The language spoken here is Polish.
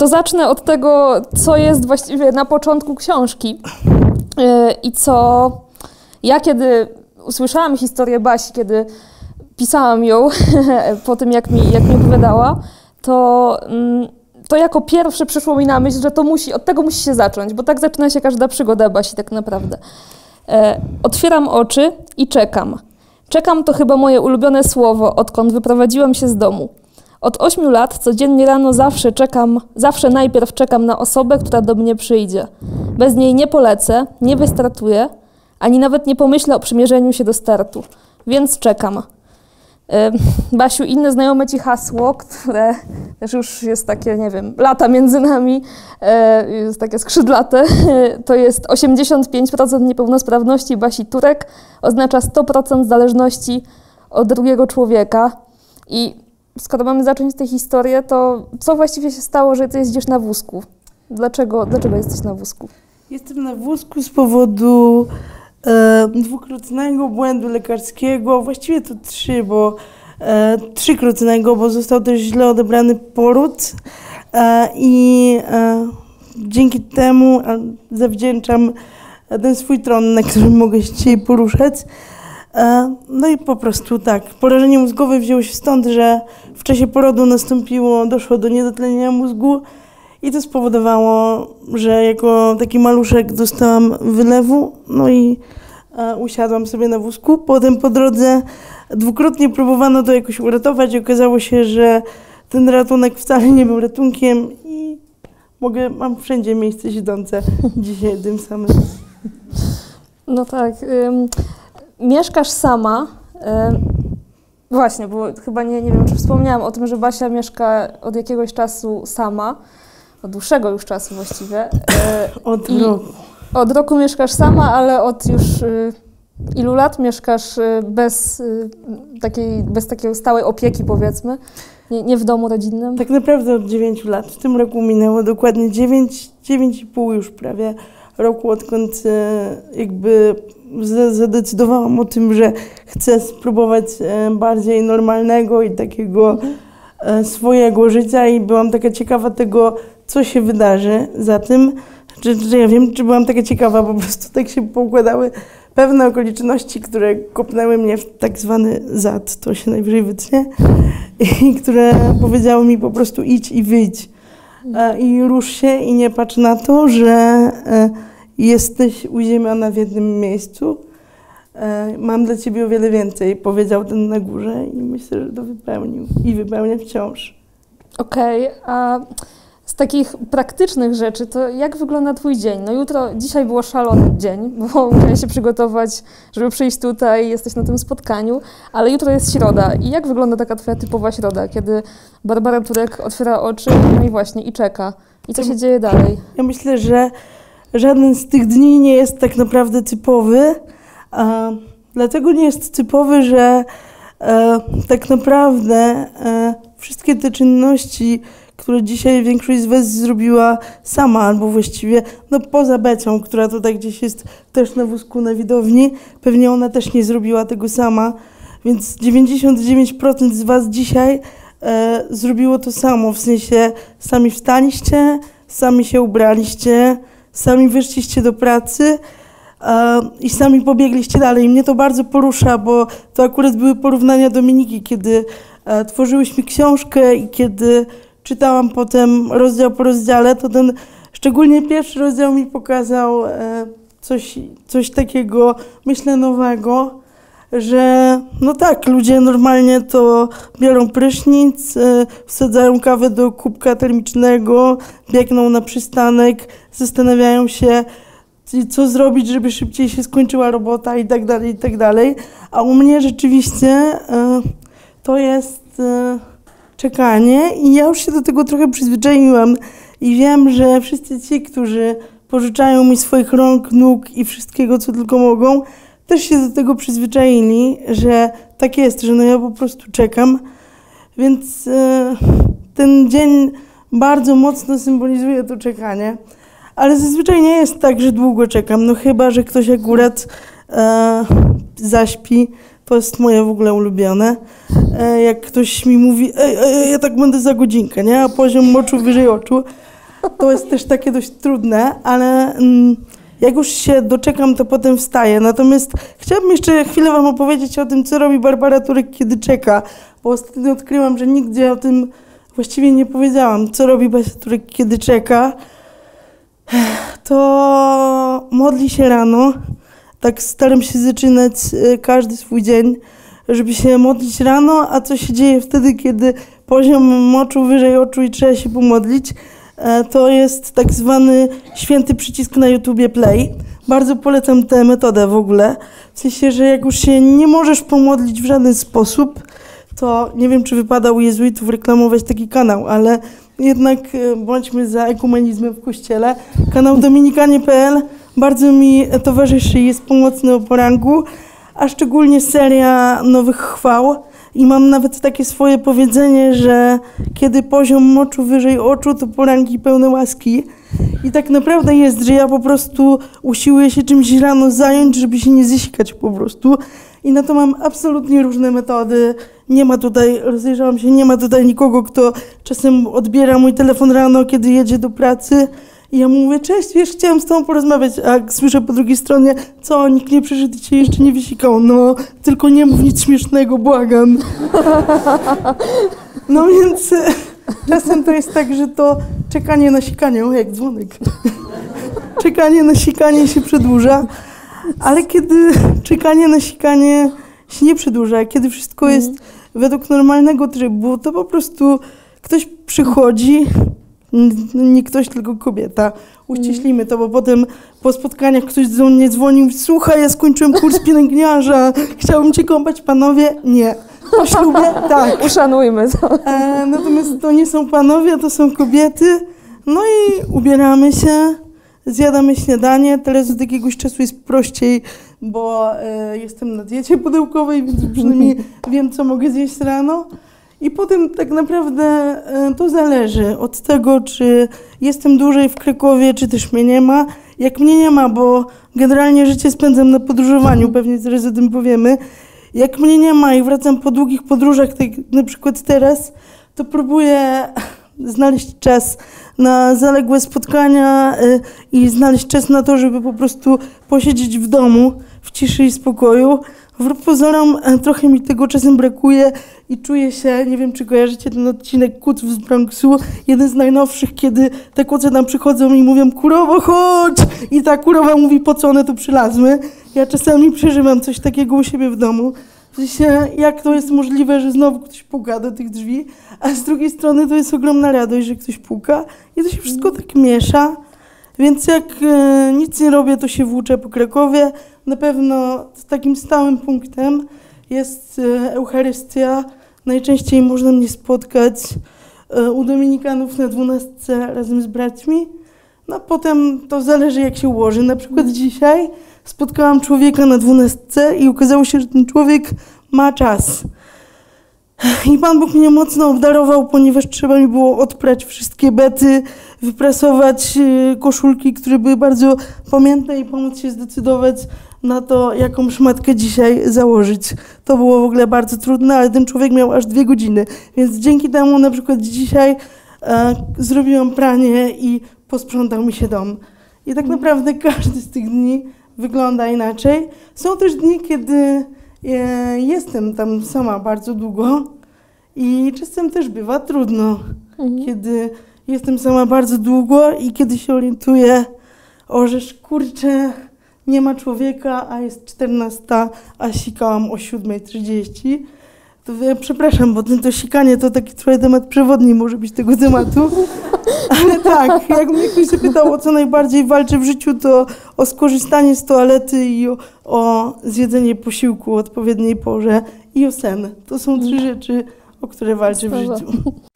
To zacznę od tego, co jest właściwie na początku książki i co ja, kiedy usłyszałam historię Basi, kiedy pisałam ją po tym, jak mi opowiadała, to jako pierwsze przyszło mi na myśl, że od tego musi się zacząć, bo tak zaczyna się każda przygoda Basi tak naprawdę. Otwieram oczy i czekam. Czekam to chyba moje ulubione słowo, odkąd wyprowadziłam się z domu. Od 8 lat codziennie rano zawsze najpierw czekam na osobę, która do mnie przyjdzie. Bez niej nie polecę, nie wystartuję, ani nawet nie pomyślę o przymierzeniu się do startu. Więc czekam. Basiu, inne znajome ci hasło, które też już jest takie, nie wiem, lata między nami, jest takie skrzydlate, to jest 85% niepełnosprawności Basi Turek, oznacza 100% zależności od drugiego człowieka. I skoro mamy zacząć tę historię, to co właściwie się stało, że ty jeździsz na wózku? Dlaczego jesteś na wózku? Jestem na wózku z powodu dwukrotnego błędu lekarskiego, właściwie to trzykrotnego, bo został też źle odebrany poród i dzięki temu zawdzięczam ten swój tron, na którym mogę się dzisiaj poruszać. No i po prostu tak, porażenie mózgowe wzięło się stąd, że w czasie porodu doszło do niedotlenienia mózgu i to spowodowało, że jako taki maluszek dostałam wylewu, no i usiadłam sobie na wózku. Potem po drodze dwukrotnie próbowano to jakoś uratować i okazało się, że ten ratunek wcale nie był ratunkiem i mam wszędzie miejsce siedzące dzisiaj tym samym. No tak. Mieszkasz sama. Właśnie, bo chyba nie wiem, czy wspomniałam o tym, że Basia mieszka od jakiegoś czasu sama. Od dłuższego już czasu właściwie. Od roku. Od roku mieszkasz sama, ale od już ilu lat mieszkasz bez takiej stałej opieki, powiedzmy? Nie w domu rodzinnym? Tak naprawdę od 9 lat. W tym roku minęło dokładnie 9,5 już prawie roku, odkąd jakby zadecydowałam o tym, że chcę spróbować bardziej normalnego i takiego swojego życia i byłam taka ciekawa tego, co się wydarzy za tym. Że ja wiem, czy byłam taka ciekawa, po prostu tak się poukładały pewne okoliczności, które kopnęły mnie w tak zwany zad, to się najwyżej wytnie, i które powiedziały mi po prostu idź i wyjdź. I rusz się i nie patrz na to, że jesteś uziemiona w jednym miejscu. Mam dla ciebie o wiele więcej, powiedział ten na górze i myślę, że to wypełnił i wypełnia wciąż. Okej, a z takich praktycznych rzeczy, to jak wygląda twój dzień? No dzisiaj było szalony dzień, bo musiałeś się przygotować, żeby przyjść tutaj, jesteś na tym spotkaniu, ale jutro jest środa. I jak wygląda taka twoja typowa środa, kiedy Barbara Turek otwiera oczy, no i właśnie, i czeka? I co się dzieje dalej? Ja myślę, że żaden z tych dni nie jest tak naprawdę typowy. Dlatego nie jest typowy, że tak naprawdę wszystkie te czynności, które dzisiaj większość z was zrobiła sama, albo właściwie poza Becią, która tutaj gdzieś jest też na wózku na widowni, pewnie ona też nie zrobiła tego sama, więc 99% z was dzisiaj zrobiło to samo, w sensie sami wstaliście, sami się ubraliście, sami wyszliście do pracy i sami pobiegliście dalej. I mnie to bardzo porusza, bo to akurat były porównania Dominiki, kiedy tworzyłyśmy książkę i kiedy czytałam potem rozdział po rozdziale, to ten szczególnie pierwszy rozdział mi pokazał coś takiego, myślę, nowego, że no tak, ludzie normalnie to biorą prysznic, wsadzają kawę do kubka termicznego, biegną na przystanek, zastanawiają się, co zrobić, żeby szybciej się skończyła robota i tak dalej, i tak dalej. A u mnie rzeczywiście to jest czekanie i ja już się do tego trochę przyzwyczaiłam i wiem, że wszyscy ci, którzy pożyczają mi swoich rąk, nóg i wszystkiego, co tylko mogą, też się do tego przyzwyczaili, że tak jest, że ja po prostu czekam. Więc ten dzień bardzo mocno symbolizuje to czekanie. Ale zazwyczaj nie jest tak, że długo czekam, chyba że ktoś akurat zaśpi. To jest moje w ogóle ulubione. Jak ktoś mi mówi, ja tak będę za godzinkę, nie? A poziom moczu wyżej oczu. to jest też takie dość trudne, ale jak już się doczekam, to potem wstaję. Natomiast chciałabym jeszcze chwilę wam opowiedzieć o tym, co robi Barbara Turek, kiedy czeka, bo ostatnio odkryłam, że nigdzie o tym właściwie nie powiedziałam, co robi Basia Turek, kiedy czeka. To modli się rano, tak staram się zaczynać każdy swój dzień, żeby się modlić rano, a co się dzieje wtedy, kiedy poziom moczu wyżej oczu i trzeba się pomodlić, to jest tak zwany święty przycisk na YouTubie Play. Bardzo polecam tę metodę w ogóle, w sensie, że jak już się nie możesz pomodlić w żaden sposób, to nie wiem, czy wypada u jezuitów reklamować taki kanał, ale jednak bądźmy za ekumenizmem w Kościele. Kanał dominikanie.pl bardzo mi towarzyszy i jest pomocny o poranku, a szczególnie seria nowych chwał. I mam nawet takie swoje powiedzenie, że kiedy poziom moczu wyżej oczu, to poranki pełne łaski. I tak naprawdę jest, że ja po prostu usiłuję się czymś rano zająć, żeby się nie zesikać po prostu. I na to mam absolutnie różne metody. Nie ma tutaj, rozejrzałam się, nie ma tutaj nikogo, kto czasem odbiera mój telefon rano, kiedy jedzie do pracy. I ja mu mówię, cześć, wiesz, chciałam z tobą porozmawiać, a słyszę po drugiej stronie, co, nikt nie przyszedł i cię jeszcze nie wysikał, no, tylko nie mów nic śmiesznego, błagam. No więc czasem to jest tak, że to czekanie na sikanie, o jak dzwonek, czekanie na sikanie się przedłuża, ale kiedy czekanie na sikanie się nie przedłuża, kiedy wszystko jest według normalnego trybu, to po prostu ktoś przychodzi, nie ktoś, tylko kobieta. Uściślimy to, bo potem po spotkaniach ktoś do mnie dzwonił, słuchaj, ja skończyłem kurs pielęgniarza, chciałbym cię kąpać, panowie? Nie. Po ślubie? Tak. Uszanujmy to. Natomiast to nie są panowie, to są kobiety. No i ubieramy się, zjadamy śniadanie. Teraz od jakiegoś czasu jest prościej, bo jestem na diecie pudełkowej, więc przynajmniej wiem, co mogę zjeść rano. I potem tak naprawdę to zależy od tego, czy jestem dłużej w Krakowie, czy też mnie nie ma. Jak mnie nie ma, bo generalnie życie spędzam na podróżowaniu, pewnie zaraz o tym powiemy. Jak mnie nie ma i wracam po długich podróżach, tak na przykład teraz, to próbuję znaleźć czas na zaległe spotkania i znaleźć czas na to, żeby po prostu posiedzieć w domu, w ciszy i spokoju. Wbrew pozorom trochę mi tego czasem brakuje i czuję się, nie wiem, czy kojarzycie ten odcinek Kutów z Bronxu, jeden z najnowszych, kiedy te koce tam przychodzą i mówią, kurowo, chodź! I ta kurowa mówi, po co one tu przylazły? Ja czasami przeżywam coś takiego u siebie w domu. W sensie, jak to jest możliwe, że znowu ktoś puka do tych drzwi, a z drugiej strony to jest ogromna radość, że ktoś puka i to się wszystko tak miesza. Więc jak nic nie robię, to się włóczę po Krakowie. Na pewno takim stałym punktem jest Eucharystia. Najczęściej można mnie spotkać u dominikanów na 12 razem z braćmi. No potem to zależy, jak się ułoży. Na przykład dzisiaj spotkałam człowieka na 12 i okazało się, że ten człowiek ma czas. I Pan Bóg mnie mocno obdarował, ponieważ trzeba mi było odprać wszystkie bety, wyprasować koszulki, które były bardzo pamiętne i pomóc się zdecydować na to, jaką szmatkę dzisiaj założyć. To było w ogóle bardzo trudne, ale ten człowiek miał aż 2 godziny, więc dzięki temu na przykład dzisiaj zrobiłam pranie i posprzątał mi się dom. I tak naprawdę każdy z tych dni wygląda inaczej. Są też dni, kiedy jestem tam sama bardzo długo i czasem też bywa trudno, kiedy jestem sama bardzo długo i kiedy się orientuję, o, że kurczę, nie ma człowieka, a jest 14, a sikałam o 7:30. To przepraszam, bo to sikanie to taki trochę temat przewodni może być tego tematu. Ale tak, jak mnie ktoś zapytał, o co najbardziej walczę w życiu, to o skorzystanie z toalety i o zjedzenie posiłku o odpowiedniej porze i o sen. To są 3 rzeczy, o które walczę w życiu.